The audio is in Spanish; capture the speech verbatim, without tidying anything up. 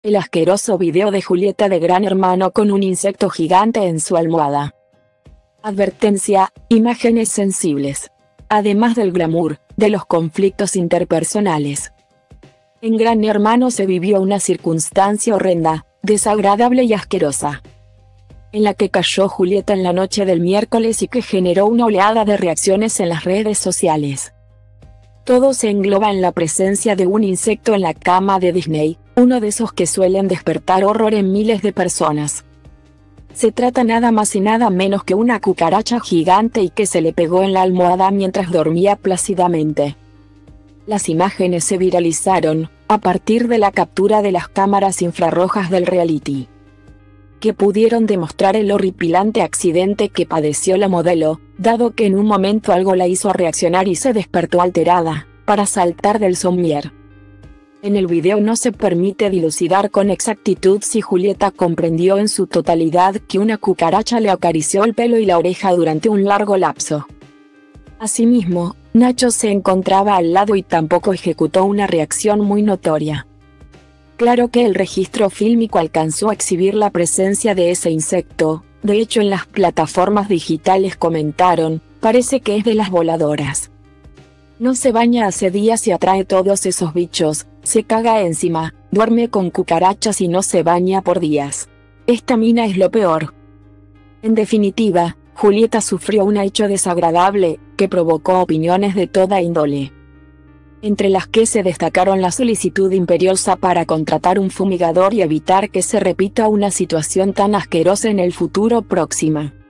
El asqueroso video de Julieta de Gran Hermano con un insecto gigante en su almohada. Advertencia: imágenes sensibles. Además del glamour, de los conflictos interpersonales. En Gran Hermano se vivió una circunstancia horrenda, desagradable y asquerosa, en la que cayó Julieta en la noche del miércoles y que generó una oleada de reacciones en las redes sociales. Todo se engloba en la presencia de un insecto en la cama de Disney, uno de esos que suelen despertar horror en miles de personas. Se trata nada más y nada menos que una cucaracha gigante y que se le pegó en la almohada mientras dormía plácidamente. Las imágenes se viralizaron, a partir de la captura de las cámaras infrarrojas del reality, que pudieron demostrar el horripilante accidente que padeció la modelo, dado que en un momento algo la hizo reaccionar y se despertó alterada, para saltar del somier. En el video no se permite dilucidar con exactitud si Julieta comprendió en su totalidad que una cucaracha le acarició el pelo y la oreja durante un largo lapso. Asimismo, Nacho se encontraba al lado y tampoco ejecutó una reacción muy notoria. Claro que el registro fílmico alcanzó a exhibir la presencia de ese insecto, de hecho en las plataformas digitales comentaron: parece que es de las voladoras. No se baña hace días y atrae todos esos bichos, se caga encima, duerme con cucarachas y no se baña por días. Esta mina es lo peor. En definitiva, Julieta sufrió un hecho desagradable, que provocó opiniones de toda índole, entre las que se destacaron la solicitud imperiosa para contratar un fumigador y evitar que se repita una situación tan asquerosa en el futuro próximo.